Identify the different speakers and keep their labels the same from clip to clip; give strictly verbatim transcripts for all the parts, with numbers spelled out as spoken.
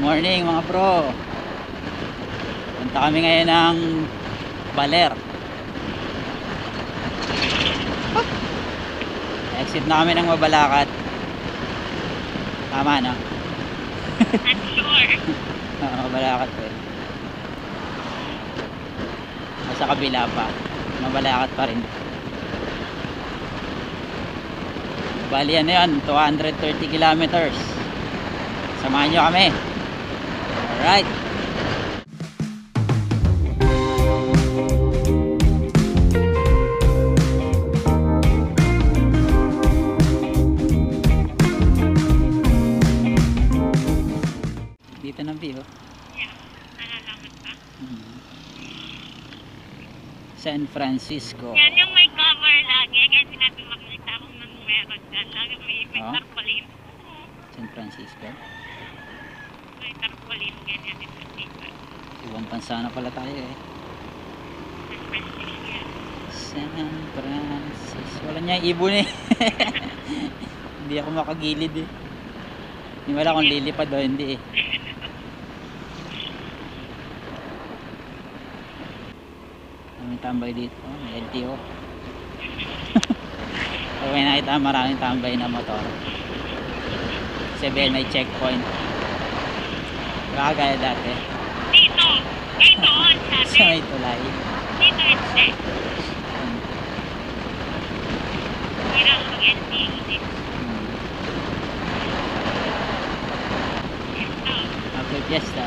Speaker 1: Morning mga bro. Punta kami ngayon ng Baler. Exit na kami ng Mabalacat. Tama no?
Speaker 2: I'm sure.
Speaker 1: Oo, Mabalacat po eh. Nasa kabila pa. Mabalacat pa rin. Bali ano yun, two hundred thirty kilometers. Samahan nyo kami. Alright. Dito ng view.
Speaker 2: Yeah, nalalaman ka?
Speaker 1: Hmm. San Francisco.
Speaker 2: Yan yung may cover lagi. Kaya sinabi makikita akong nang meron dyan. Lagi may, may
Speaker 1: Oh?
Speaker 2: tarpaulin.
Speaker 1: San Francisco.
Speaker 2: May tarpaulin. Ganyan din sa paper.
Speaker 1: Ibang bansa na pala tayo eh.
Speaker 2: San Francisco yan.
Speaker 1: San Francisco. Wala niya yung ibon eh. Hindi ako makagilid eh. Hindi wala kung lilipad o hindi eh. May tambay dito. Oh, may L T O. So, may nakita maraming tambay na motor. Sabihin may checkpoint. Baka gaya dati.
Speaker 2: Dito. Ay, doon.
Speaker 1: Sa
Speaker 2: Sabi.
Speaker 1: may tulay.
Speaker 2: Dito hindi. Hirap mag-L T O din.
Speaker 1: Hmm.
Speaker 2: Ito.
Speaker 1: Happy Fiesta.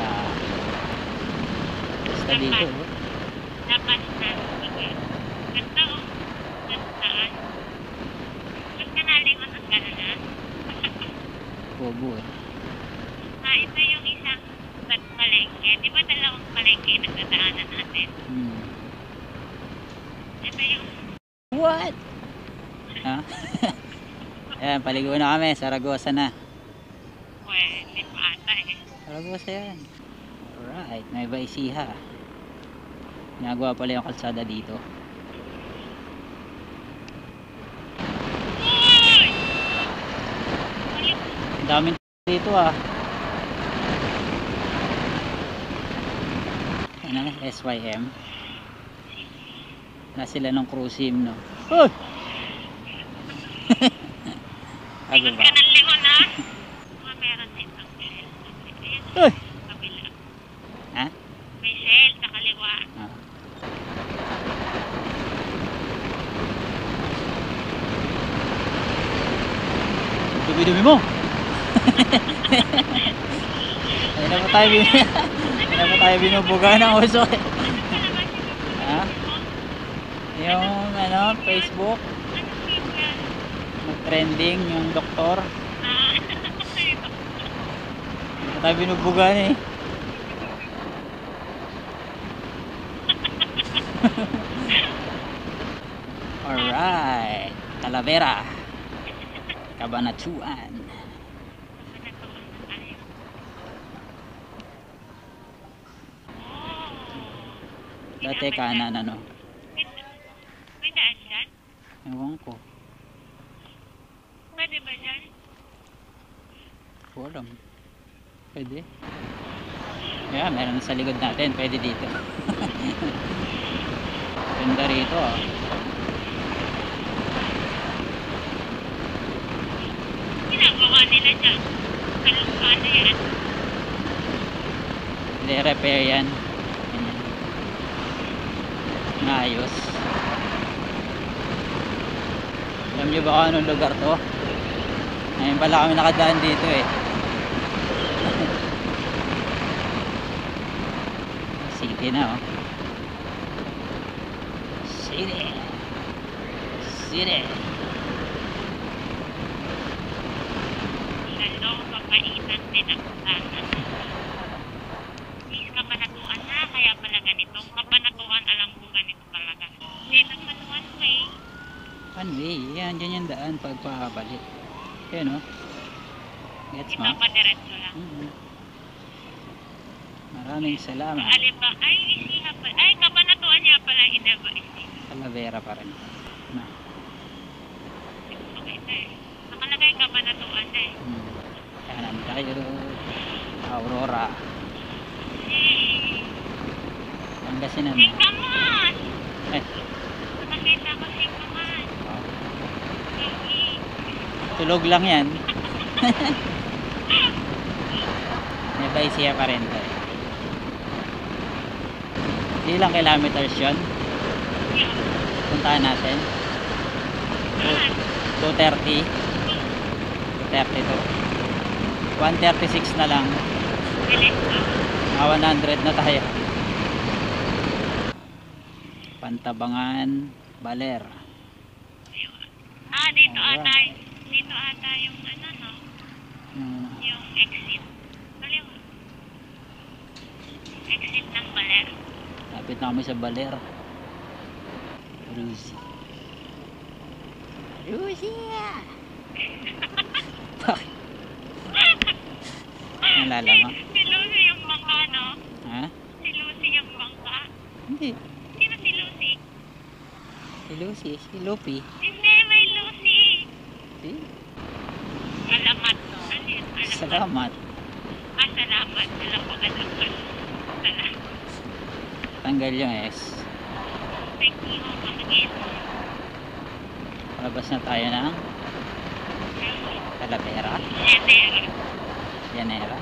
Speaker 1: Fiesta dito. Oh.
Speaker 2: Dapat na. Sige. Ganda o. Gandaan. Mas kanalingon ang gana.
Speaker 1: Bobo eh.
Speaker 2: Ah, ito yung isang palengke. Di ba dalawang palengke na nadaanan natin?
Speaker 1: Hmm.
Speaker 2: Ito yung
Speaker 1: What? Ha? Ayan, paligo na kami. Saragosa na.
Speaker 2: pwede pa ata eh.
Speaker 1: Saragosa yan. Alright, may baisiha. Ginagawa pala yung kalsada dito.
Speaker 2: Uy! Ulit.
Speaker 1: Ang daming dito ah. Ano? S Y M. Na sila ng cruisim no. Oh! Ano
Speaker 2: Lingon
Speaker 1: ba?
Speaker 2: ka ng lingon ha? Mga meron din ang shell. Ayan,
Speaker 1: Uy!
Speaker 2: sa kabila.
Speaker 1: Ha?
Speaker 2: May shell sa kaliwa.
Speaker 1: Ah. Dumi-dumi mo. Ayun na pa tayo bin Ayun na pa tayo binubuga ng uso eh. Ha? Yung ano, Facebook,
Speaker 2: Anong name yan?
Speaker 1: nag-trending yung doktor.
Speaker 2: Ah,
Speaker 1: Ayun na tayo binubuga eh. Alright, Talavera, Cabanatuan. Dati kanan ano.
Speaker 2: May, may daan dyan?
Speaker 1: Ewan ko.
Speaker 2: Pwede ba dyan?
Speaker 1: Walang. Pwede. Yeah, meron sa likod natin. Pwede dito. Ganda rito ah.
Speaker 2: Ginagawa nila dyan. Kalungka na yan.
Speaker 1: Hindi, repair yan. Ganyan. Naayos. Alam nyo ba kung anong lugar to? Ngayon pala kami nakadaan dito eh. City na oh. City. City.
Speaker 2: Lalo, papaitan din ang utangan. Please, kabanatuan na. Kaya pala ganito. Kabanatuan, alam ko ganito talaga. Hindi naman one way.
Speaker 1: One way. Yan, dyan yung daan pag pabalik. Yan oh. Gets
Speaker 2: Ito
Speaker 1: mo?
Speaker 2: pa diretso lang.
Speaker 1: Mm-hmm. Maraming salamat.
Speaker 2: Aliba, ay, isiha pa. Ay, kabanatuan niya pala. Hindi ba isiha?
Speaker 1: Talavera pa rin. Na.
Speaker 2: Okay na eh. Nakalagay kabanatuan na eh.
Speaker 1: Hmm. Kanan tayo. Aurora.
Speaker 2: Eh,
Speaker 1: Pangasinan.
Speaker 2: Singkaman!
Speaker 1: Eh,
Speaker 2: Nakita ko singkaman. Eh,
Speaker 1: tulog lang yan. Nueva Ecija pa rin to. Ilang kilometers yun?
Speaker 2: yun.
Speaker 1: Puntahan natin.
Speaker 2: Ah,
Speaker 1: two thirty. two thirty-two. one thirty-six na lang.
Speaker 2: bilis ko.
Speaker 1: Mga one hundred na tayo. Pantabangan, Baler.
Speaker 2: Ah, dito
Speaker 1: Ayan.
Speaker 2: ata, dito ata yung ano, no?
Speaker 1: Hmm,
Speaker 2: Yung exit. Kaliwa. Exit ng Baler.
Speaker 1: lapit na kami sa Baler. Rusi. Rusi! Bakit? Nalala mo?
Speaker 2: Si, si Lucy yung bangka, no?
Speaker 1: Ha?
Speaker 2: Si Lucy yung bangka.
Speaker 1: Hindi.
Speaker 2: Sino si Lucy?
Speaker 1: Si Lucy, si Lupi.
Speaker 2: Hindi, may Lucy.
Speaker 1: Si?
Speaker 2: Alamat. Ano yun? Alamat.
Speaker 1: Salamat.
Speaker 2: Ah, salamat. Alam ko alamat. Salamat.
Speaker 1: Tanggal yung S.
Speaker 2: Thank you. Bakit?
Speaker 1: Palabas na tayo ng Talavera.
Speaker 2: Yenera.
Speaker 1: Yanera.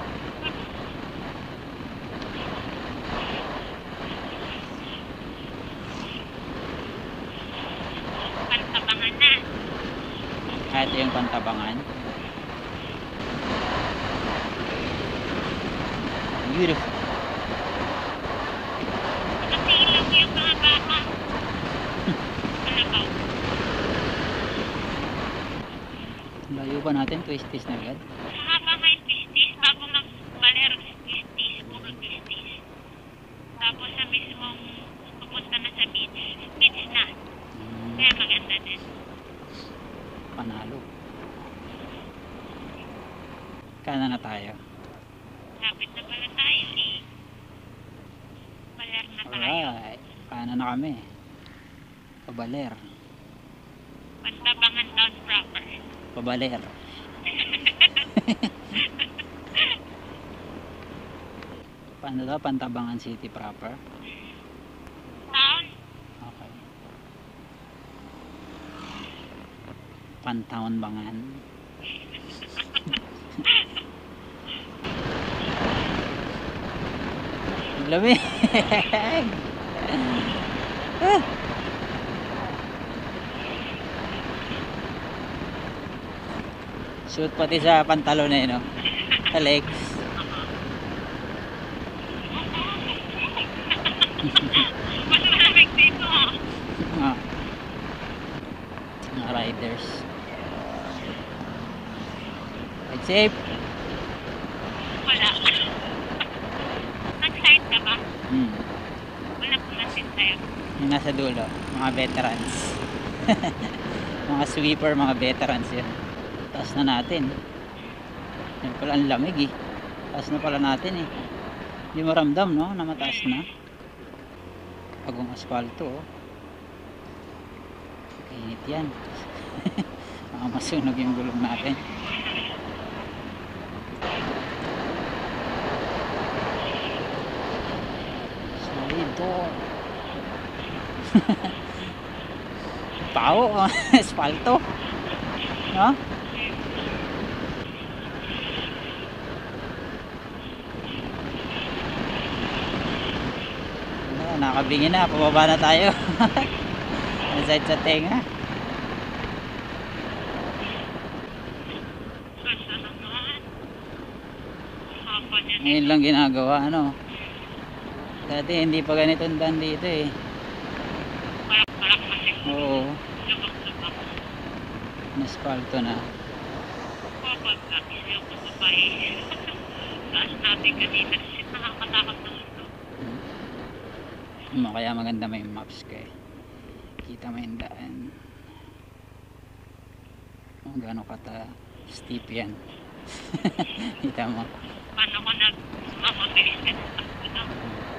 Speaker 2: Pantabangan na.
Speaker 1: Ah, ito yung Pantabangan. Beautiful.
Speaker 2: Nakasilong yung mga baka. Kalabaw.
Speaker 1: Layo pa natin, twisties na agad.
Speaker 2: Mahaba nga yung pistis. Bago mag-balero pistis. Puro pistis. Tapos sa mismong pupunta na sa beach. Beach na.
Speaker 1: Hmm,
Speaker 2: Kaya maganda din.
Speaker 1: panalo. Kana na tayo.
Speaker 2: Lapit na pala tayo eh. Baler na tayo.
Speaker 1: Alright. Kana na kami. Pabaler.
Speaker 2: Pantabangan town proper.
Speaker 1: Pabaler. Paano daw? Pantabangan City proper?
Speaker 2: Town?
Speaker 1: Okay. Pantaon Bangan. Lamig. Ah. Suot pati sa pantalon na yun, no? Sa legs.
Speaker 2: Mas malamig dito ah.
Speaker 1: Ah. Mga riders. Ride safe.
Speaker 2: Wala. Nag-side ka ba?
Speaker 1: Hmm.
Speaker 2: Wala po natin tayo.
Speaker 1: Yung nasa dulo, mga veterans. Mga sweeper, mga veterans yun. Taas na natin. Yan pala ang lamig eh. Taas na pala natin eh. Hindi mo ramdam, no? Na mataas na. Pagong asfalto, oh. Init yan. Baka masunog yung gulong natin. Solidor. Pao, oh. Asfalto. No? Wala, nakabingin na. Pababa na tayo. Aside sa tenga.
Speaker 2: Ganda naman. Haba niya.
Speaker 1: Ngayon lang ginagawa, ano. Dati hindi pa ganito ang daan dito eh.
Speaker 2: Parak-parak kasi.
Speaker 1: Oo,
Speaker 2: Lubak-lubak.
Speaker 1: naspalto na.
Speaker 2: Kapag kasi yung babae. Taas natin kanina. Shit, nakakatakot na ito.
Speaker 1: Hmm, kaya maganda may maps ka eh. Kita mo yung daan. Kung gaano kata steep yan. Kita mo.
Speaker 2: Paano ko nag-mamabilis ka ng takbo na?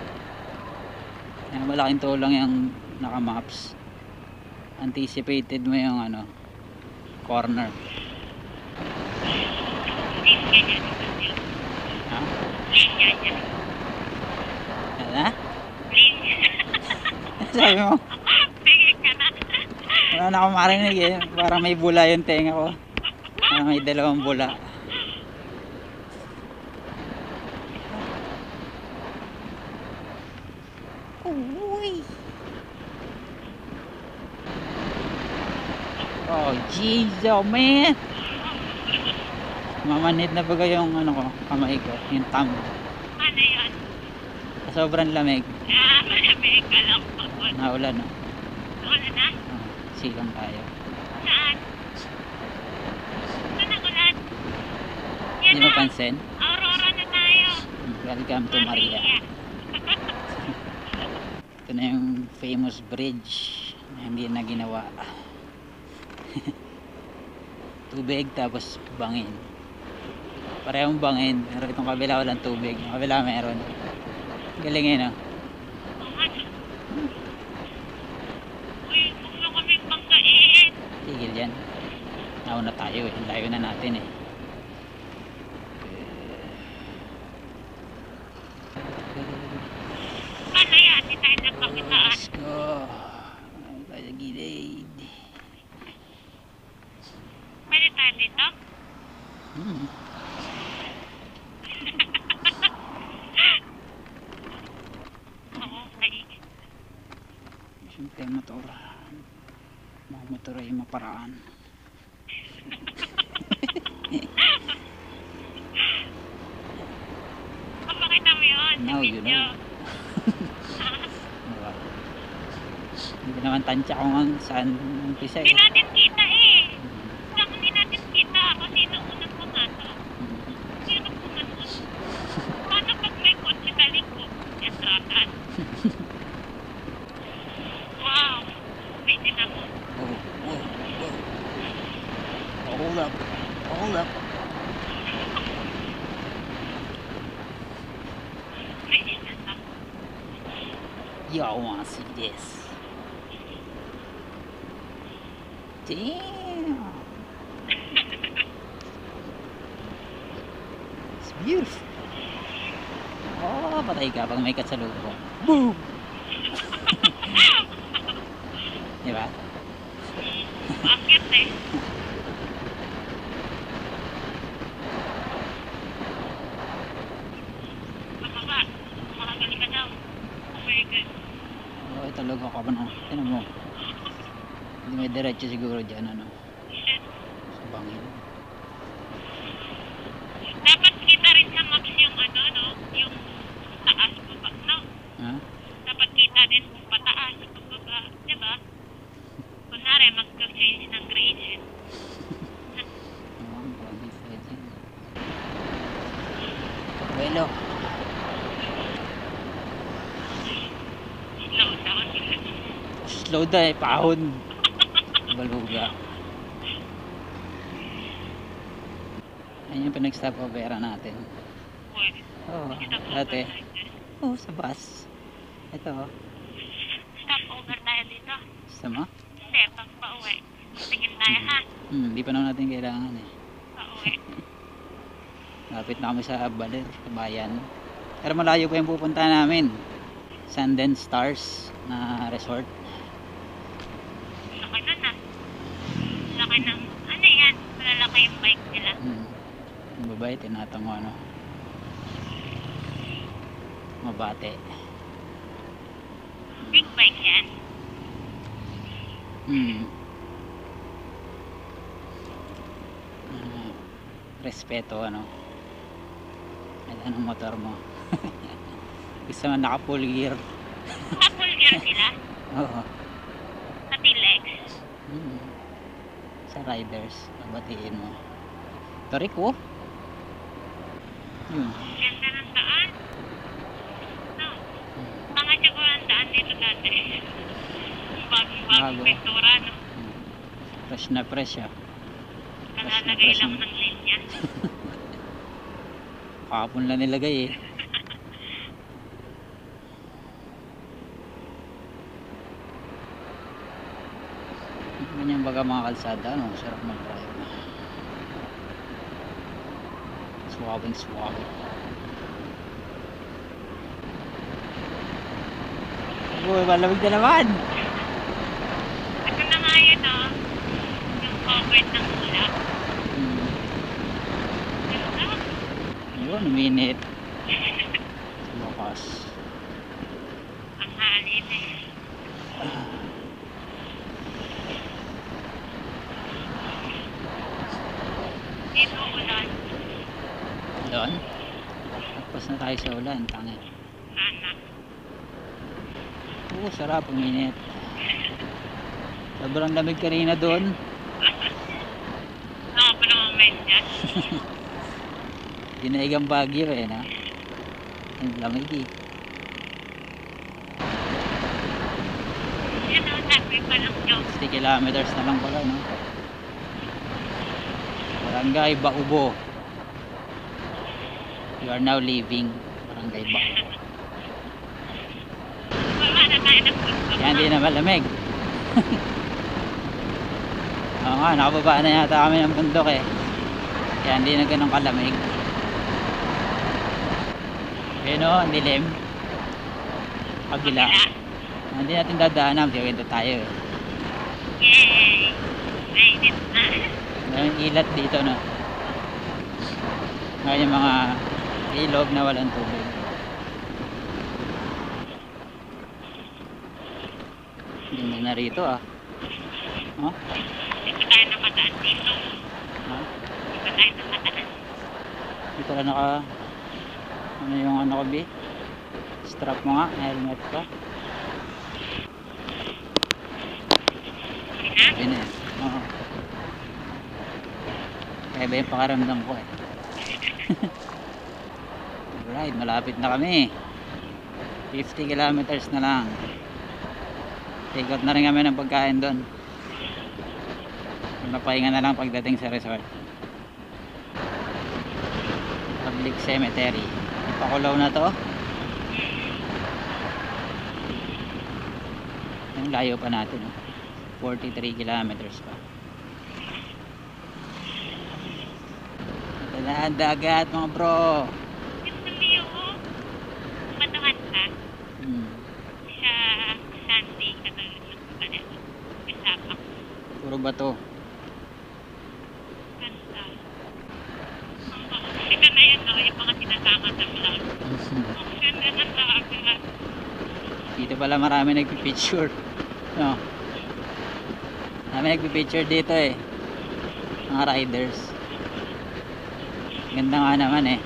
Speaker 1: Yan, malaking tulong yung naka-maps. Anticipated mo yung ano, corner.
Speaker 2: Hindi ganyan. Kasi
Speaker 1: Ha?
Speaker 2: Please, yan, yan.
Speaker 1: Ano na?
Speaker 2: Please.
Speaker 1: Sabi mo?
Speaker 2: Sige ka na.
Speaker 1: Wala na akong marinig eh. Parang may bula yung tenga ko. Parang may dalawang bula. Uy! Oh, jeez, oh man! Mamanhid na baga yung ano ko, kamay ko, yung thumb.
Speaker 2: Ano yun?
Speaker 1: Sa sobrang lamig.
Speaker 2: Ah, malamig ka lang pagod.
Speaker 1: Naulan, no?
Speaker 2: Wala na?
Speaker 1: Oh, silang tayo.
Speaker 2: Saan? Saan ang ulan? Yan
Speaker 1: Hindi mo
Speaker 2: na.
Speaker 1: pansin?
Speaker 2: Aurora na tayo.
Speaker 1: Welcome to Maria. Ito na yung famous bridge na hindi na ginawa. Tubig tapos bangin. Parehong bangin, pero itong kabila walang tubig. Yung kabila meron. Galing eh, no?
Speaker 2: Uy, huwag mo kaming banggain.
Speaker 1: Tigil yan. Nauna tayo eh. Layo na natin eh.
Speaker 2: Paano yan? Hindi tayo nagpakitaan.
Speaker 1: Let's go. Ay, kaya gilid.
Speaker 2: Pwede tayo dito?
Speaker 1: Hmm.
Speaker 2: Okay.
Speaker 1: Siyempre motor. Mga motor ay maparaan.
Speaker 2: Kapakita mo yun.
Speaker 1: Now you
Speaker 2: Video.
Speaker 1: know. Diba? Hindi ko naman tansya kung ang saan umpisa
Speaker 2: Hindi
Speaker 1: eh.
Speaker 2: natin kita eh. Saan hindi natin kita? Kasi sino unang pumasok? Sino pumasok? Paano pag may kotse sa likod? Yan, trakan. Wow. Wait, tinan mo.
Speaker 1: Oh, oh, oh. Hold up. Hold up.
Speaker 2: May tinan mo.
Speaker 1: Y'all wanna see this? Damn. It's beautiful. Oh, patay ka pag may katsalubong. Boom! Diba?
Speaker 2: Bakit eh? Mababa. Makagali ka daw. Oh my God.
Speaker 1: Oh, talaga ka ba na? Tinan mo. Hindi may diretso siguro dyan, ano?
Speaker 2: Shit.
Speaker 1: Sa bangin.
Speaker 2: Dapat kita rin sa maps yung ano, no? Yung taas baba, no?
Speaker 1: Ha?
Speaker 2: Dapat kita din kung pataas, pababa, di ba? Kunwari, mag-change ng gradient.
Speaker 1: Oo, ang bagay pa dyan. Bueno.
Speaker 2: Slow down.
Speaker 1: Slow down eh, pahon. Baluga. Ayun yung pinag-stop opera natin.
Speaker 2: Pwede.
Speaker 1: Oo,
Speaker 2: Stop
Speaker 1: dati.
Speaker 2: over like this.
Speaker 1: Oo, sa bus. Ito, oh.
Speaker 2: Stop over tayo dito.
Speaker 1: Gusto mo?
Speaker 2: Hindi, pag pauwi. Tingin tayo ha.
Speaker 1: Hmm, hindi pa naman natin kailangan eh.
Speaker 2: Pauwi.
Speaker 1: Lapit na kami sa Baler, sa bayan. Pero malayo pa yung pupunta namin. Sundance Stars na resort.
Speaker 2: Laki nun ah. Laki ng, ano yan? Malalaki yung bike nila.
Speaker 1: Hmm. Yung babae, tinatango ano. Mabate.
Speaker 2: Big bike yan.
Speaker 1: Hmm. Ah, respeto ano. At anong motor mo? Gusto mo naka full gear.
Speaker 2: Full gear sila.
Speaker 1: Oo.
Speaker 2: Pati legs.
Speaker 1: Hmm. Sa riders, nabatiin mo. Tarik oh. Yun.
Speaker 2: Ganda ng daan. No. Mga siguro ang daan dito dati. Bagong-bagong
Speaker 1: Bago.
Speaker 2: pintura, no?
Speaker 1: Hmm. Fresh na fresh ah.
Speaker 2: Nalalagay lang ng linya.
Speaker 1: Kahapon lang nilagay eh. Ganyan baga mga kalsada, ano, sarap mag-drive. Suwabing suwabe. Uy, malamig na naman.
Speaker 2: Ito na nga yun, oh. Yung covered ng ulap.
Speaker 1: Hmm.
Speaker 2: Ganda.
Speaker 1: Yun, minute. Bukas.
Speaker 2: Ang halin eh. Dito ulan.
Speaker 1: Doon. Tapos na tayo sa ulan. Tangin.
Speaker 2: Sana.
Speaker 1: Oo, sarap. Minute. Sobrang lamig kanina doon.
Speaker 2: Ako pa naman men dyan.
Speaker 1: Ginaigang Baguio eh, no? Ang lamig eh.
Speaker 2: Yan o, sabi pa lang joke.
Speaker 1: sixty kilometers na lang pala, no? Barangay Baubo. You are now leaving Barangay Baubo.
Speaker 2: Wala na tayo ng gusto.
Speaker 1: Kaya hindi na malamig. Oo nga, nakababa na yata kami ng bundok eh. Kaya hindi na ganun kalamig. Ayun o, ang dilim. Kabila. Hindi natin dadaanan, gawin tayo eh.
Speaker 2: Yay! Mainit na.
Speaker 1: May ilat dito, no? Ngayon yung mga ilog na walang tubig. Ganda na rito ah. Oh?
Speaker 2: Dito tayo nakataan dito.
Speaker 1: Ha?
Speaker 2: Dito tayo nakataan.
Speaker 1: Dito ka naka... Ano yung ano ko, B? Strap mo nga, helmet ka.
Speaker 2: Okay na?
Speaker 1: Ayun eh. Oo. Kaya ba yung pakaramdam ko eh. Alright, malapit na kami. fifty kilometers na lang. Take out na rin kami ng pagkain doon. Napahinga na lang pagdating sa resort. Public cemetery. Ipakulaw na to. Ang layo pa natin. Oh. forty-three kilometers pa. Ito na ang dagat mga bro.
Speaker 2: Ito niyo, matuhan ka
Speaker 1: Hmm.
Speaker 2: sa Sunday katulad ng pala. Kasapak.
Speaker 1: Puro bato.
Speaker 2: Ganda. Ito na yun, no? Yung mga sinasama sa vlog. Ang ganda na sa akin.
Speaker 1: Dito pala marami nagpipicture. No. Marami nagpipicture dito eh. Mga riders. Ganda nga naman eh.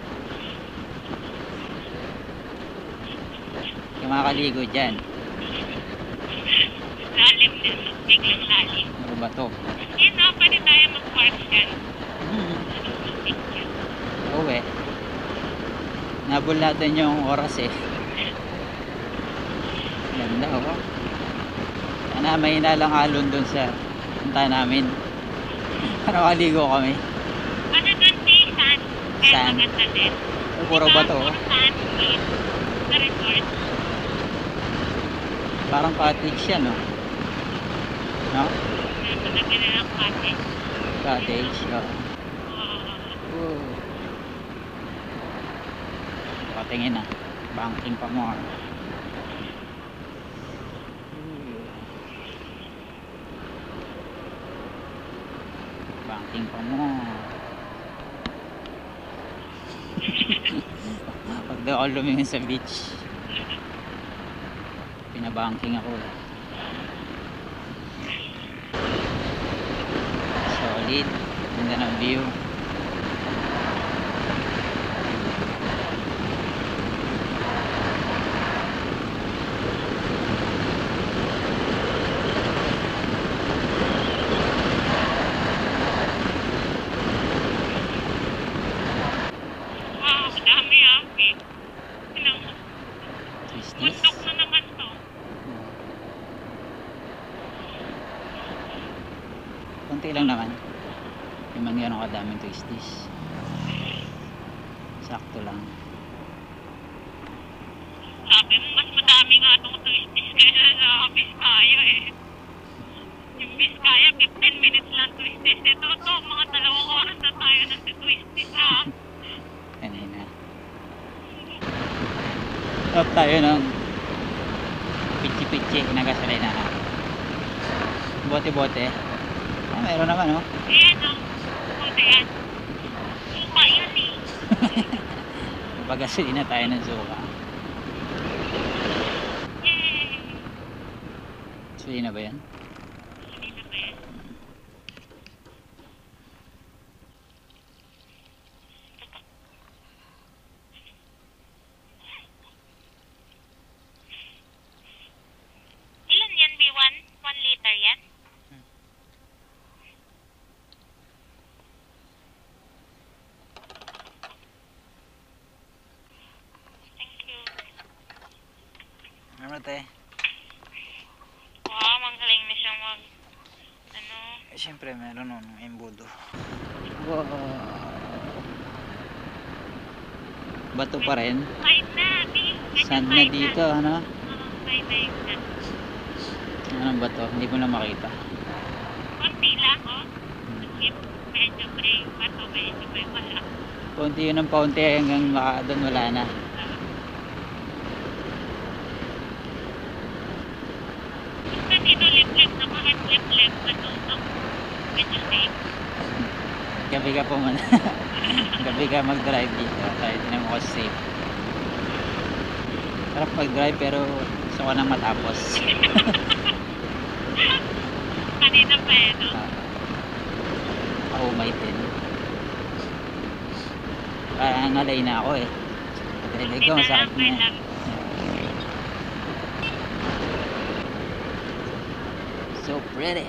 Speaker 1: Yung mga kaligo dyan.
Speaker 2: Lalim din. Biglang lalim.
Speaker 1: Puro bato.
Speaker 2: Yun, no? Pwede tayo mag-park dyan.
Speaker 1: Hmm.
Speaker 2: Picture.
Speaker 1: Oo eh. Nabul natin yung oras eh. Ganda oh. Sana may nalang alon dun sa punta namin. Para maligo kami.
Speaker 2: Ano dun si Sand? Kaya
Speaker 1: Sand.
Speaker 2: maganda din.
Speaker 1: Puro
Speaker 2: Diba?
Speaker 1: bato oh.
Speaker 2: Puro sand din. Sa resort.
Speaker 1: Parang cottage yan oh. No?
Speaker 2: Nalagyan na ng cottage.
Speaker 1: Cottage oh.
Speaker 2: Oh.
Speaker 1: Ooh. Patingin na. Banking pa more. Banking pa more. Pag daw ako lumingin sa beach, pinabanking ako eh. Solid. Ganda ng view.
Speaker 2: Wow, dami ah. Wait. Tinang
Speaker 1: Twisties.
Speaker 2: bundok na naman to.
Speaker 1: Konti lang naman. Yung man gano'ng kadaming twisties. Sakto lang.
Speaker 2: Sabi mo, mas madami nga itong twisties kaysa sa Biskaya eh. Yung Biskaya, fifteen minutes lang twisties. Ito, ito, mga dalawang oras na tayo na sa twisties ha.
Speaker 1: Kanina. Up tayo ng Pichi-pichi, nagasalay na. Bote-bote. Ah, meron naman, oh.
Speaker 2: Ayan, oh. Buti yan. Suka yan, eh.
Speaker 1: Pagasolina tayo ng suka.
Speaker 2: Yay!
Speaker 1: Gasolina ba yan?
Speaker 2: Kanina ba yan? Ilan yan, B one? one liter yan? Thank you.
Speaker 1: Ano te?
Speaker 2: Wow, magaling na siya mag... Ano?
Speaker 1: Eh, siyempre meron nun, embudo. Wow. Bato pa rin.
Speaker 2: Side na, di. Medyo
Speaker 1: Sand na
Speaker 2: side
Speaker 1: dito, ano?
Speaker 2: Oo, side na yun na.
Speaker 1: Anong bato? Hindi ko na makita.
Speaker 2: Konti lang, oh. Medyo medyo may bato, medyo may wala.
Speaker 1: Paunti yun ng paunti hanggang maka, doon wala na.
Speaker 2: Basta dito lip-lip na kahit lip-lip na tutok. Medyo safe.
Speaker 1: Gabi ka po man. Gabi ka mag-drive dito. Kahit na mo safe. Sarap mag-drive pero gusto ko nang matapos.
Speaker 2: Kanina pa eh, no?
Speaker 1: Paumay din. Parang nalay na ako eh. Dilig ko, masakit na eh. So pretty.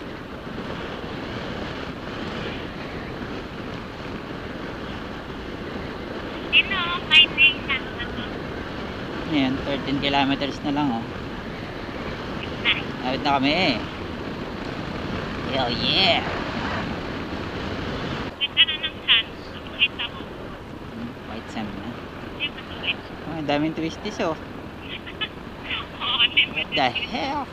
Speaker 2: Dito, finding na na to.
Speaker 1: Ayan, thirteen kilometers na lang oh.
Speaker 2: Nice.
Speaker 1: Awit na kami eh. Hell yeah!
Speaker 2: Ganda na ng sun. Nakita mo.
Speaker 1: Hmm, white sand na.
Speaker 2: Hindi ba ito eh?
Speaker 1: Oh, ang daming twisties oh.
Speaker 2: Oo, hindi ba
Speaker 1: What the hell?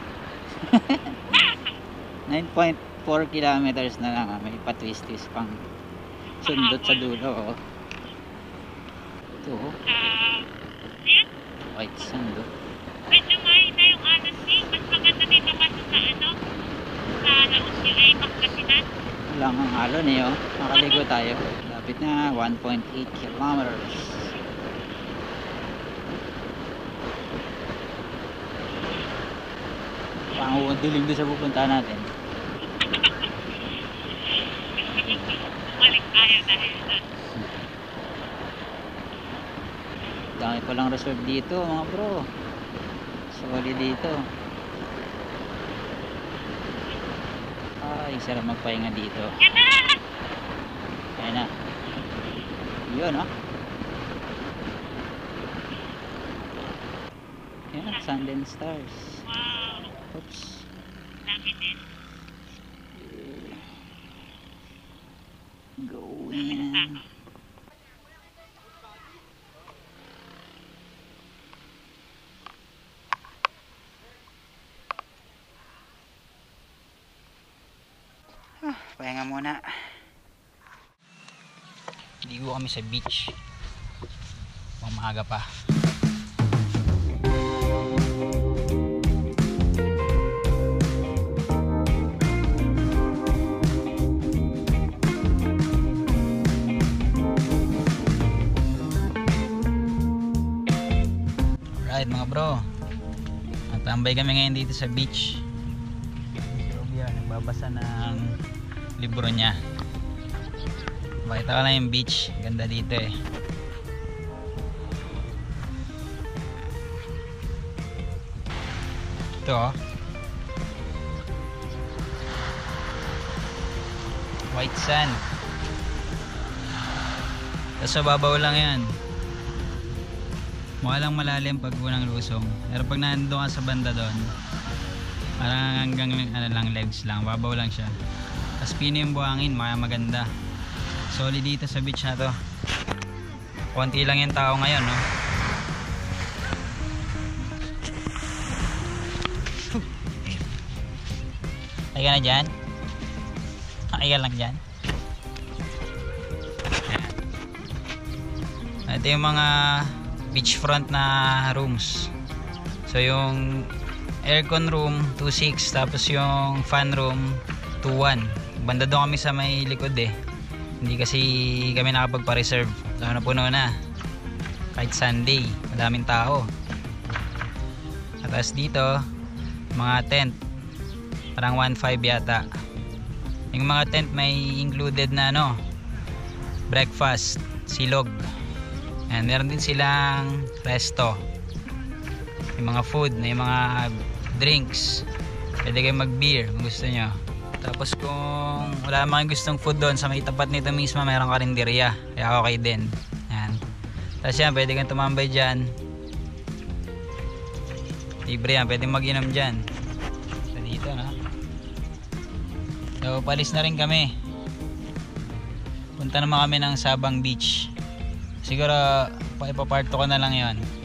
Speaker 1: nine point four kilometers na lang ah. May pa-twisties pang sundot sa dulo oh. Ito oh.
Speaker 2: Ah, ayan.
Speaker 1: White sand oh.
Speaker 2: Medyo mahina yung honesty. Mas maganda dito kasi sa ano, sa Laos yung ay Pangasinan.
Speaker 1: Wala nga alon eh oh. Nakaligo tayo. Lapit na one point eight kilometers. Pang dilim doon sa pupunta natin.
Speaker 2: Bumalik tayo dahil doon.
Speaker 1: Dami palang resort dito mga bro. Solid dito. Ay, sarap magpahinga dito.
Speaker 2: Yan na!
Speaker 1: Ayan na. Yun oh. Yan, Sand and Stars.
Speaker 2: Wow.
Speaker 1: Oops.
Speaker 2: Dami din.
Speaker 1: Go in. Ah, pahinga muna. Ligo kami sa beach. Pang maaga pa. Alright mga bro. Natambay kami ngayon dito sa beach. Si Robia nagbabasa ng libro niya. Makita ka lang yung beach. Ganda dito eh. Ito oh. White sand. Tapos sa babaw lang yan. Mukha lang malalim pag unang lusong. Pero pag nandun ka sa banda doon, parang hanggang ano lang, legs lang. Babaw lang siya. Tapos pino yung buhangin. Maya maganda. Solid dito sa beach na to. Konti lang yung tao ngayon, no? Ay ka na dyan? Ay ka lang dyan? Ito yung mga beachfront na rooms. So yung aircon room two six, tapos yung fan room two one. Banda doon kami sa may likod eh. Hindi kasi kami nakapagpa-reserve. Lalo na puno na. Kahit Sunday, madaming tao. At as dito, mga tent. Parang one five yata. Yung mga tent may included na ano, breakfast, silog. And meron din silang resto. Yung mga food, may mga drinks. Pwede kayo mag-beer kung gusto nyo. Tapos kung wala naman gustong food doon, sa may tapat nito mismo mayroong karinderya, kaya okay din. Yan. Tapos yan, pwede kang tumambay dyan. Libre yan, pwede mag-inom dyan. So dito na. So palis na rin kami. Punta naman kami ng Sabang Beach. Siguro ipaparto ko na lang yon.